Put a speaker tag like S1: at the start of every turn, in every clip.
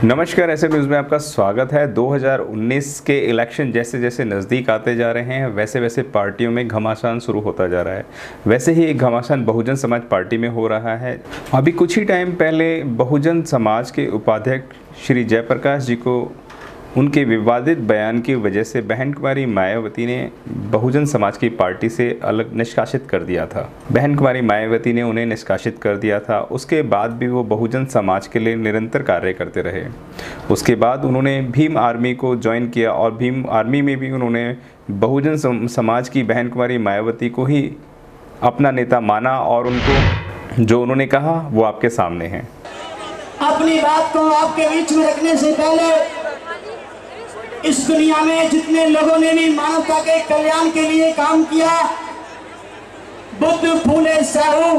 S1: नमस्कार, ऐसे न्यूज़ में आपका स्वागत है। 2019 के इलेक्शन जैसे जैसे नज़दीक आते जा रहे हैं वैसे वैसे पार्टियों में घमासान शुरू होता जा रहा है। वैसे ही एक घमासान बहुजन समाज पार्टी में हो रहा है। अभी कुछ ही टाइम पहले बहुजन समाज के उपाध्यक्ष श्री जयप्रकाश जी को उनके विवादित बयान की वजह से बहन कुमारी मायावती ने बहुजन समाज की पार्टी से अलग निष्कासित कर दिया था। बहन कुमारी मायावती ने उन्हें निष्कासित कर दिया था। उसके बाद भी वो बहुजन समाज के लिए निरंतर कार्य करते रहे। उसके बाद उन्होंने भीम आर्मी को ज्वाइन किया और भीम आर्मी में भी उन्होंने बहुजन समाज की बहन कुमारी मायावती को ही अपना नेता माना और उनको जो उन्होंने कहा वो आपके सामने है।
S2: अपनी बात को आपके बीच में रखने से पहले इस दुनिया में जितने लोगों ने भी मानवता के कल्याण के लिए काम किया, बुद्ध, फूले, साहू,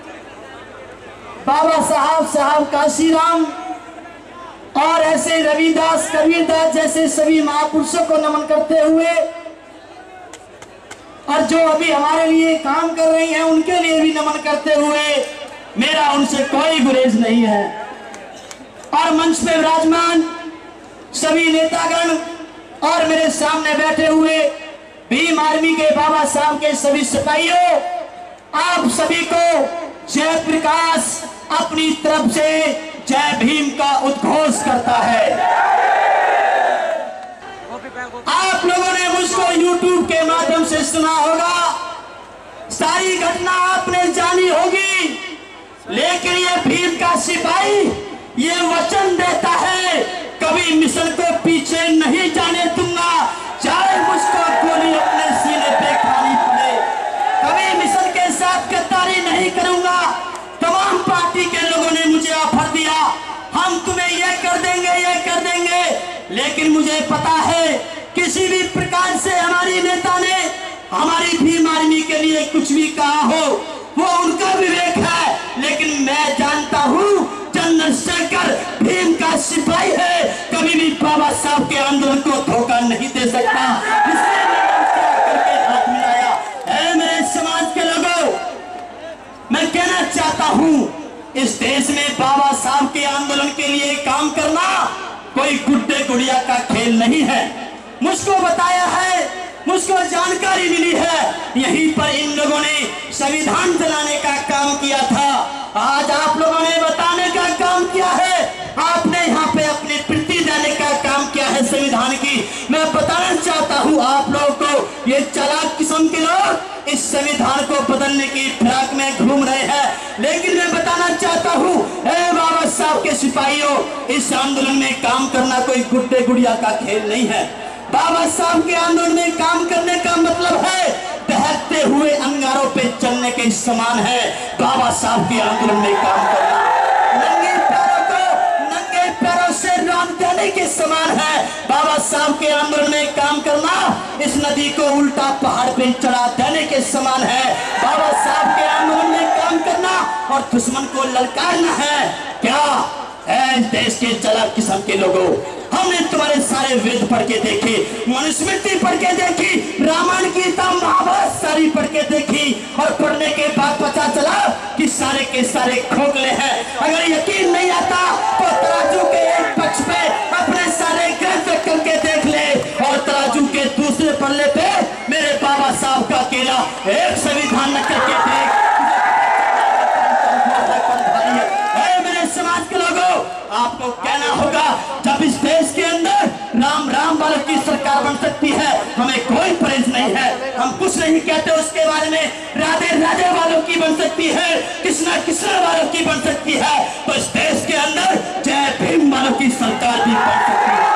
S2: बाबा साहब काशीराम और ऐसे रविदास, कबीरदास जैसे सभी महापुरुषों को नमन करते हुए और जो अभी हमारे लिए काम कर रही हैं उनके लिए भी नमन करते हुए मेरा उनसे कोई गुरेज नहीं है। और मंच पे विराजमान सभी नेतागण और मेरे सामने बैठे हुए भीम आर्मी के बाबा साहब के सभी सिपाहियों, आप सभी को जय प्रकाश अपनी तरफ से जय भीम का उद्घोष करता है। आप लोगों ने मुझको YouTube के माध्यम से सुना होगा, सारी घटना आपने जानी होगी, लेकिन ये भीम का सिपाही ये वचन देता है कभी मिशन को पीछे नहीं जाने दूंगा, चाहे मुझको गोली अपने सीने पे खानी पड़े। कभी मिशन के साथ गद्दारी नहीं करूंगा। तमाम पार्टी के लोगों ने मुझे ऑफर दिया, हम तुम्हें ये कर देंगे, लेकिन मुझे पता है किसी भी प्रकार से हमारी नेता ने हमारी भीम आर्मी के लिए कुछ भी कहा हो वो उनका विवेक है, लेकिन मैं जानता हूं चंद्रशेखर भीम का सिपाही है, कभी भी बाबा साहब के आंदोलन को धोखा नहीं दे सकता। इसलिए मैंने उससे करके हाथ मिलाया। ऐ मेरे समाज के लोगों, मैं कहना चाहता हूं इस देश में बाबा साहब के आंदोलन के लिए काम करना कोई गुड्डे गुड़िया का खेल नहीं है। मुझको बताया है, मुझको जानकारी मिली है, यहीं पर इन लोगों ने संविधान चलाने का काम किया था। आज आप लोगों ने बताने का काम किया है, आपने यहाँ पे अपनी प्रीति देने का काम किया है संविधान की। मैं बताना चाहता हूँ आप लोगों को, ये चालाक किस्म के लोग इस संविधान को बदलने की फिराक में घूम रहे हैं, लेकिन मैं बताना चाहता हूँ ऐ बाबा साहब के सिपाहियों, इस आंदोलन में काम करना कोई गुड्डे गुड़िया का खेल नहीं है। बाबा साहब के आंदोलन में काम करने का मतलब है बहते हुए अंगारों पे चलने के समान है। बाबा साहब के आंदोलन में काम करना नंगे पैरों से रान देने के समान है। बाबा साहब के आंदोलन में काम करना इस नदी को उल्टा पहाड़ पे चढ़ा देने के समान है। बाबा साहब के आंदोलन में काम करना और दुश्मन को ललकारना है। क्या है देश के चालाक किस्म के लोगों, हमने तुम्हारे सारे वेद पढ़ के देखे, मनुस्मृति पढ़ के देखी, रामायण गीता महाभारत सारी पढ़ के देखी और पढ़ने के बाद पता चला कि सारे के सारे खोखले हैं। अगर यकीन नहीं आता तो तराजू के एक पक्ष पे अपने सारे ग्रंथ करके देख ले और तराजू के दूसरे पल्ले पे मेरे बाबा साहब का अकेला एक संविधान न करके देख। समाज के लोगों, आपको कहना होगा जब इस देश के अंदर राम वालों की सरकार बन सकती है, हमें कोई परहेज नहीं है, हम कुछ नहीं कहते उसके बारे में। राधे वालों की बन सकती है, कृष्णा वालों की बन सकती है, तो इस देश के अंदर जय भीम वालों की सरकार भी बन सकती है।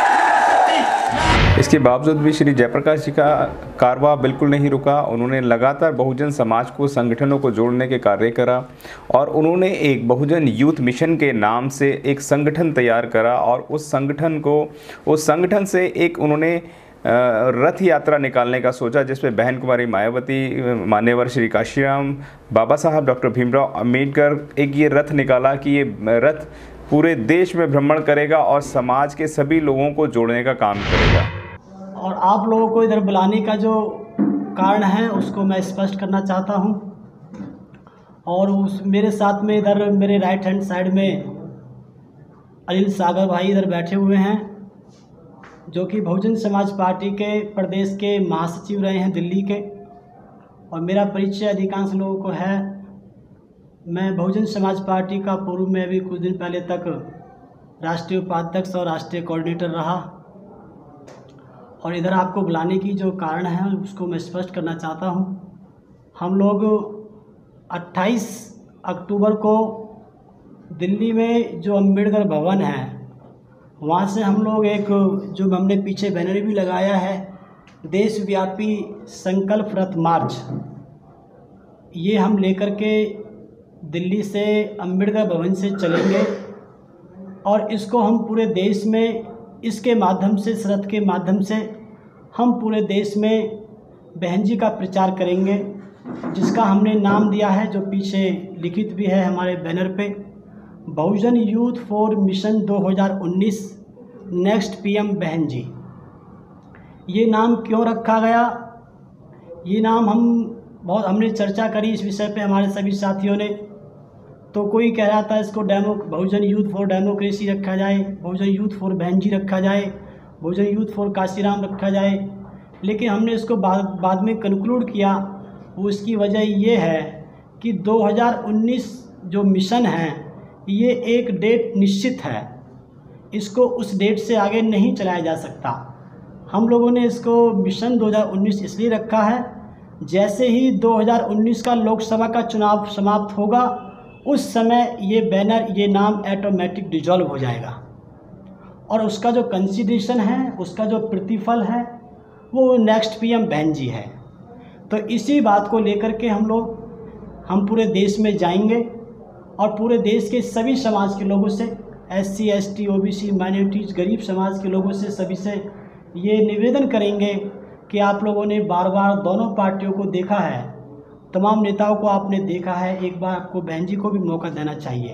S1: इसके बावजूद भी श्री जयप्रकाश जी का कारवां बिल्कुल नहीं रुका। उन्होंने लगातार बहुजन समाज को संगठनों को जोड़ने के कार्य करा और उन्होंने एक बहुजन यूथ मिशन के नाम से एक संगठन तैयार करा और उस संगठन से एक उन्होंने रथ यात्रा निकालने का सोचा, जिसमें बहन कुमारी मायावती, मान्यवर श्री काशीराम, बाबा साहब डॉक्टर भीमराव अंबेडकर, एक ये रथ निकाला कि ये रथ पूरे देश में भ्रमण करेगा और समाज के सभी लोगों को जोड़ने का काम करेगा।
S3: और आप लोगों को इधर बुलाने का जो कारण है उसको मैं स्पष्ट करना चाहता हूं। और उस मेरे साथ में इधर मेरे राइट हैंड साइड में अनिल सागर भाई इधर बैठे हुए हैं, जो कि बहुजन समाज पार्टी के प्रदेश के महासचिव रहे हैं दिल्ली के, और मेरा परिचय अधिकांश लोगों को है। मैं बहुजन समाज पार्टी का पूर्व में भी कुछ दिन पहले तक राष्ट्रीय उपाध्यक्ष और राष्ट्रीय कोऑर्डिनेटर रहा। और इधर आपको बुलाने की जो कारण है उसको मैं स्पष्ट करना चाहता हूँ। हम लोग 28 अक्टूबर को दिल्ली में जो अम्बेडकर भवन है वहाँ से हम लोग एक, जो हमने पीछे बैनर भी लगाया है, देशव्यापी संकल्प रथ मार्च, ये हम लेकर के दिल्ली से अम्बेडकर भवन से चलेंगे और इसको हम पूरे देश में, इसके माध्यम से, इस रथ के माध्यम से हम पूरे देश में बहन जी का प्रचार करेंगे, जिसका हमने नाम दिया है, जो पीछे लिखित भी है हमारे बैनर पे, Bahujan youth for mission 2019 next PM बहन जी। ये नाम क्यों रखा गया? ये नाम हमने चर्चा करी इस विषय पे हमारे सभी साथियों ने। तो कोई कह रहा था इसको बहुजन यूथ फॉर डेमोक्रेसी रखा जाए, बहुजन यूथ फॉर बहन जी रखा जाए, बहुजन यूथ फॉर काशीराम रखा जाए, लेकिन हमने इसको बाद में कंक्लूड किया। उसकी वजह ये है कि 2019 जो मिशन है ये एक डेट निश्चित है, इसको उस डेट से आगे नहीं चलाया जा सकता। हम लोगों ने इसको मिशन 2019 इसलिए रखा है, जैसे ही 2019 का लोकसभा का चुनाव समाप्त होगा उस समय ये बैनर, ये नाम ऑटोमेटिक डिजॉल्व हो जाएगा और उसका जो कंसिडरेशन है, उसका जो प्रतिफल है वो नेक्स्ट पीएम बहन जी है। तो इसी बात को लेकर के हम पूरे देश में जाएंगे और पूरे देश के सभी समाज के लोगों से, SC, ST, OBC, माइनॉरिटीज़, गरीब समाज के लोगों से, सभी से ये निवेदन करेंगे कि आप लोगों ने बार बार दोनों पार्टियों को देखा है, तमाम नेताओं को आपने देखा है, एक बार आपको बहन जी को भी मौका देना चाहिए।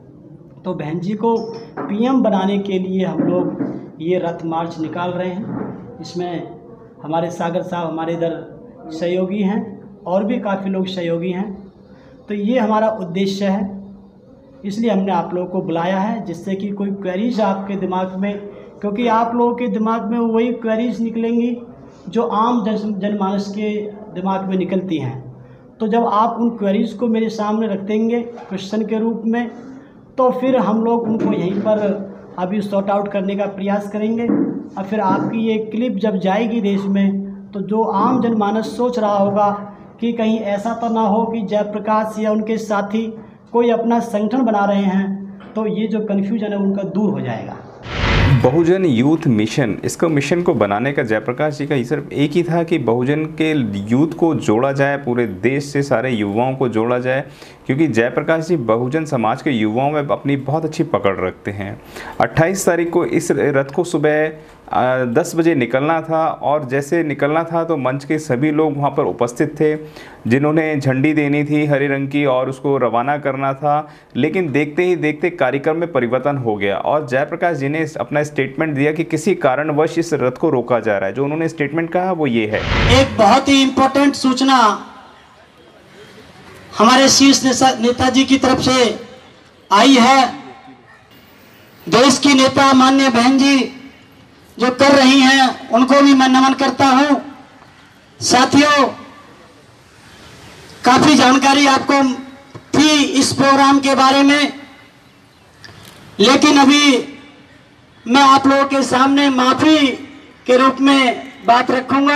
S3: तो बहन जी को पीएम बनाने के लिए हम लोग ये रथ मार्च निकाल रहे हैं। इसमें हमारे सागर साहब हमारे इधर सहयोगी हैं और भी काफ़ी लोग सहयोगी हैं। तो ये हमारा उद्देश्य है, इसलिए हमने आप लोगों को बुलाया है, जिससे कि कोई क्वेरीज आपके दिमाग में, क्योंकि आप लोगों के दिमाग में वही क्वेरीज निकलेंगी जो आम जनमानस के दिमाग में निकलती हैं। तो जब आप उन क्वेरीज को मेरे सामने रख देंगे क्वेश्चन के रूप में, तो फिर हम लोग उनको यहीं पर अभी सॉर्ट आउट करने का प्रयास करेंगे। और फिर आपकी ये क्लिप जब जाएगी देश में, तो जो आम जनमानस सोच रहा होगा कि कहीं ऐसा तो ना हो कि जयप्रकाश या उनके साथी कोई अपना संगठन बना रहे हैं, तो ये जो कन्फ्यूजन है उनका दूर हो जाएगा।
S1: बहुजन यूथ मिशन, इसको मिशन को बनाने का जयप्रकाश जी का ये सिर्फ एक ही था कि बहुजन के यूथ को जोड़ा जाए, पूरे देश से सारे युवाओं को जोड़ा जाए, क्योंकि जयप्रकाश जी बहुजन समाज के युवाओं में अपनी बहुत अच्छी पकड़ रखते हैं। 28 तारीख को इस रथ को सुबह 10 बजे निकलना था और जैसे निकलना था तो मंच के सभी लोग वहाँ पर उपस्थित थे जिन्होंने झंडी देनी थी हरे रंग की और उसको रवाना करना था। लेकिन देखते ही देखते कार्यक्रम में परिवर्तन हो गया और जयप्रकाश जी ने अपना स्टेटमेंट दिया कि किसी कारणवश इस रथ को रोका जा रहा है। जो उन्होंने स्टेटमेंट कहा वो ये है,
S2: एक बहुत ही इम्पोर्टेंट सूचना हमारे शीर्ष नेताजी की तरफ से आई है। देश की नेता माननीय बहन जी जो कर रही हैं उनको भी मैं नमन करता हूं। साथियों, काफी जानकारी आपको थी इस प्रोग्राम के बारे में, लेकिन अभी मैं आप लोगों के सामने माफी के रूप में बात रखूंगा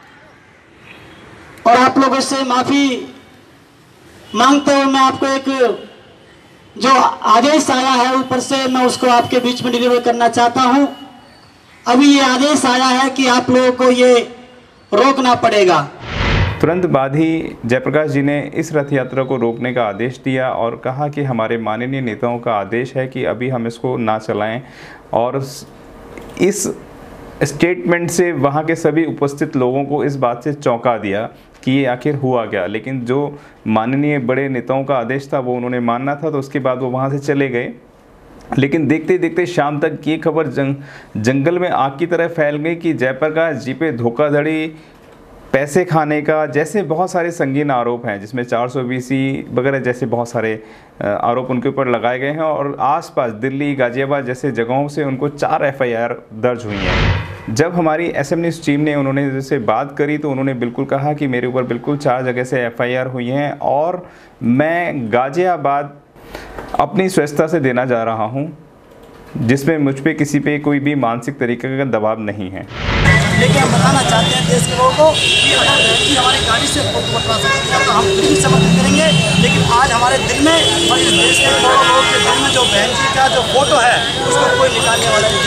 S2: और आप लोगों से माफी मांगते हुए मैं आपको एक जो आदेश आया है ऊपर से, मैं उसको आपके बीच में डिलीवर करना चाहता हूं। अभी ये आदेश आया है कि आप लोगों को ये रोकना पड़ेगा।
S1: तुरंत बाद ही जयप्रकाश जी ने इस रथ यात्रा को रोकने का आदेश दिया और कहा कि हमारे माननीय नेताओं का आदेश है कि अभी हम इसको ना चलाएं। और इस स्टेटमेंट से वहाँ के सभी उपस्थित लोगों को इस बात से चौंका दिया कि ये आखिर हुआ क्या। लेकिन जो माननीय बड़े नेताओं का आदेश था वो उन्होंने मानना था, तो उसके बाद वो वहाँ से चले गए। लेकिन देखते देखते शाम तक ये खबर जंगल में आग की तरह फैल गई कि जयप्रकाश जी पे धोखाधड़ी पैसे खाने का, जैसे बहुत सारे संगीन आरोप हैं, जिसमें 420 वगैरह जैसे बहुत सारे आरोप उनके ऊपर लगाए गए हैं। और आसपास दिल्ली, गाज़ियाबाद जैसे जगहों से उनको 4 FIR दर्ज हुई हैं। जब हमारी SM न्यूज़ टीम ने उन्होंने जैसे बात करी तो उन्होंने बिल्कुल कहा कि मेरे ऊपर बिल्कुल 4 जगह से FIR हुई हैं और मैं गाज़ियाबाद अपनी स्वेच्छा से देना जा रहा हूं, जिसमें मुझ पे किसी पे कोई भी मानसिक तरीके का दबाव नहीं है।
S2: लेकिन हम बताना चाहते हैं देश के लोगों को कि अगर लड़की हमारी गाड़ी से बटवा सकती है तो हम बिल्कुल समर्थन करेंगे। लेकिन आज हमारे दिल में और इस देश के करोड़ों लोगों के दिल में जो बहन जी का जो फोटो है उसको कोई निकालने वाला नहीं।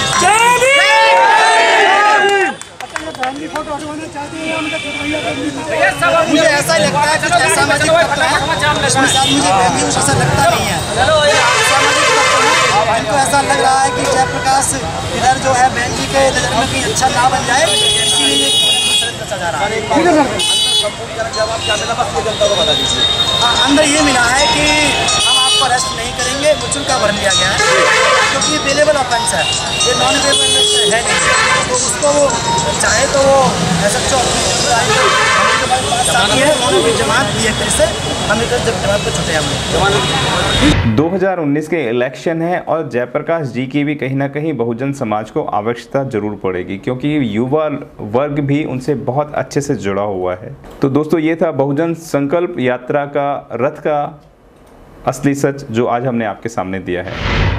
S2: मुझे ऐसा ही लगता है कि असामाजिक तत्व है, इसमें साथ मुझे बहन जी ऐसा लगता नहीं है। असामाजिक तत्व है, इनको ऐसा लग रहा है कि जयप्रकाश इधर जो है बहन जी के नजर में कहीं अच्छा ना बन जाए, इसीलिए रचा जा रहा है। जवाब क्या मिला बस ये जनता को बता दीजिए। अंदर ये मिला है कि हम आपको अरेस्ट नहीं करेंगे, मुचुल्का भर लिया गया है क्योंकि बेलेबल ऑफेंस है, ये नॉन बेलेबल है नहीं। तो उसको वो चाहे तो वो SHO जमात दी है, फिर से हम जमात को छुटे हमने।
S1: 2019 के इलेक्शन है और जयप्रकाश जी की भी कहीं ना कहीं बहुजन समाज को आवश्यकता जरूर पड़ेगी, क्योंकि युवा वर्ग भी उनसे बहुत अच्छे से जुड़ा हुआ है। तो दोस्तों, ये था बहुजन संकल्प यात्रा का रथ का असली सच जो आज हमने आपके सामने दिया है।